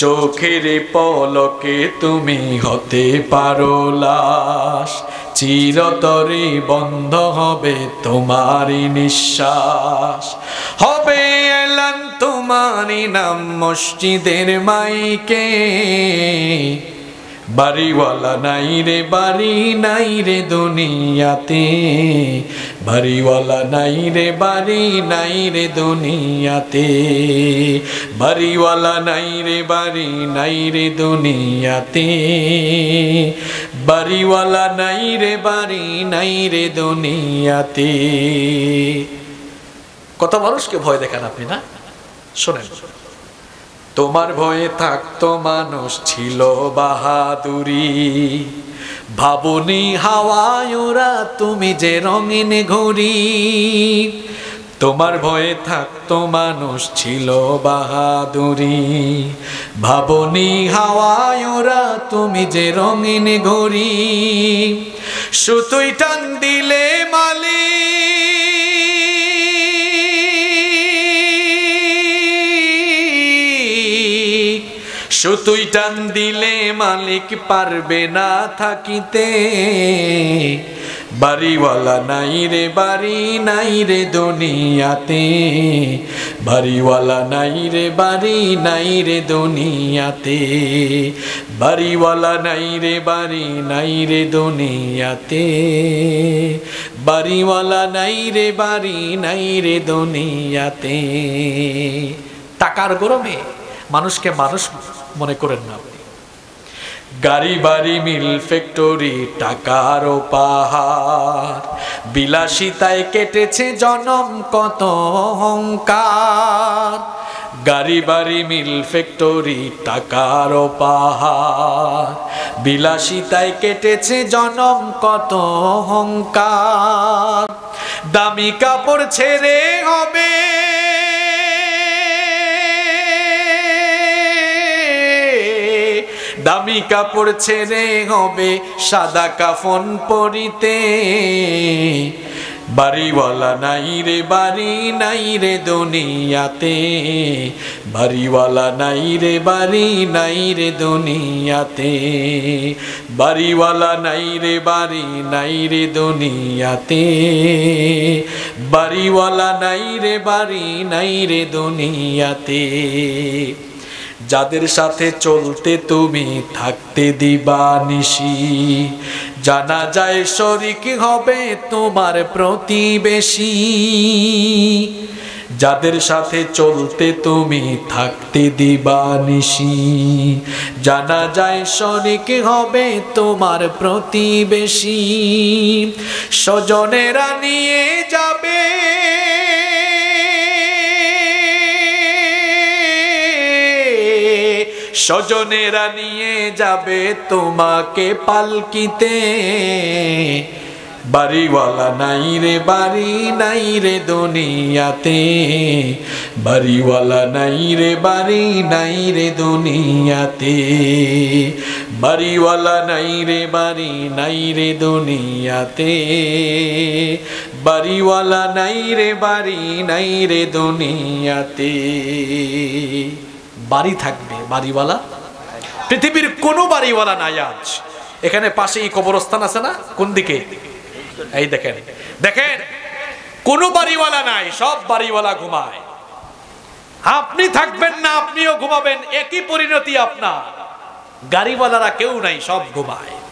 চোখের পলকে তুমি হতে পারো লাশ, চিরতরে বন্ধ হবে তোমারই নিঃশ্বাস। হবে এলান তোমারই নাম মসজিদের মাইকে, বাড়িওয়ালা নাই রে বাড়ি নাই রে দুনিয়াতে, বাড়িওয়ালা নাই রে বাড়ি নাই রে দুনিয়াতে, বাড়িওয়ালা নাই রে বাড়ি নাই রে দুনিয়াতে, বাড়িওয়ালা নাই রে বাড়ি নাই রে দুনিয়াতে। কত মানুষকে ভয় দেখান আপনি না? শোনেন, তোমার ভয়ে থাকতো মানুষ ছিল বাহাদুরি, ভাবনি হাওয়ায় ওরা তুমি যে রঙিন ঘুড়ি। তোমার ভয়ে থাকতো মানুষ ছিল বাহাদুরি, ভাবনি হাওয়ায় ওরা তুমি যে রঙিন ঘুড়ি। সুতোই টান দিলে মালিক, সুতোই টান দিলে মালিক পারবে না থাকিতে, বাড়িওয়ালা নাই রে বাড়ি নাই রে দুনিয়াতে, বাড়িওয়ালা নাই রে বাড়ি নাই রে দুনিয়াতে, বাড়িওয়ালা নাই রে বাড়ি নাই রে দুনিয়াতে, বাড়িওয়ালা নাই রে বাড়ি নাই রে দুনিয়াতে। টাকার গরমে মানুষকে মানুষ মনে করেন না। গাড়ি বাড়ি মিল ফ্যাক্টরি টাকার পাহাড়, বিলাসিতায় কেটেছে জনম কত অহংকার। গাড়ি বাড়ি মিল ফ্যাক্টরি টাকার পাহাড়, বিলাসিতায় কেটেছে জনম কত অহংকার। দামি কাপড় ছেড়ে হবে, দামি কাপড় ছেড়ে হবে সাদা কাফন পরিতে, বাড়িওয়ালা নাই রে বাড়ি নাই রে দুনিয়াতে, বাড়িওয়ালা নাই রে বাড়ি নাই রে দুনিয়াতে, বাড়িওয়ালা নাই রে বাড়ি নাই রে দুনিয়াতে, বাড়িওয়ালা নাই রে বাড়ি নাই রে দুনিয়াতে। যাদের সাথে চলতে তুমি থাকতে দিবানিশি, জানা যায় শরীক হবে তোমার প্রতিবেশী। যাদের সাথে চলতে তুমি থাকতে দিবানিশি, জানা যায় শরীক হবে তোমার প্রতিবেশী। স্বজনেরা নিয়ে যাবে, স্বজনেরা নিয়ে যাবে তোমাকে পালকিতে, বাড়িওয়ালা নাই রে বাড়ি নাই রে দুনিয়াতে, বাড়িওয়ালা নাই রে বাড়ি নাই রে দুনিয়াতে, বাড়িওয়ালা নাই রে বাড়ি নাই রে দুনিয়াতে, বাড়িওয়ালা নাই রে বাড়ি নাই রে দুনিয়াতে। বাড়ি থাকবে, বাড়িওয়ালা পৃথিবীর কোনো বাড়িওয়ালা নাই আজ। এখানে পাশেই কবরস্থান আছে না, কোন দিকে? এই দেখেন, দেখেন কোনো বাড়িওয়ালা নাই, সব বাড়িওয়ালা ঘুমায়। আপনি থাকবেন না, আপনিও ঘুমাবেন, একই পরিণতি আপনার। গাড়িওয়ালারা কেউ নাই, সব ঘুমায়।